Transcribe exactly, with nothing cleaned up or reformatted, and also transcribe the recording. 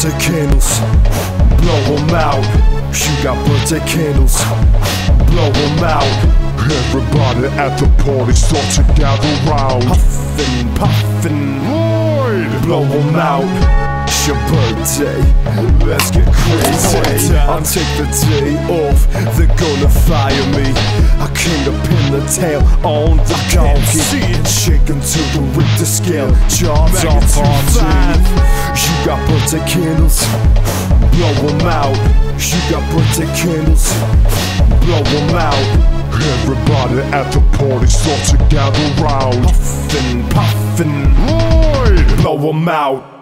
birthday candles, blow them out. You got birthday candles, blow them out. Everybody at the party start to gather round. Puffin', puffin', Lloyd, blow them out. It's your birthday, let's get crazy. I'll take the day off, they're gonna fire me. I came to pin the tail on the donkey, shaking to the Richter scale, jobs on party. You got birthday candles, blow them out. You got birthday candles, blow them out. everybody at the party start to gather round. Puffin', puffin', Lloyd, blow them out.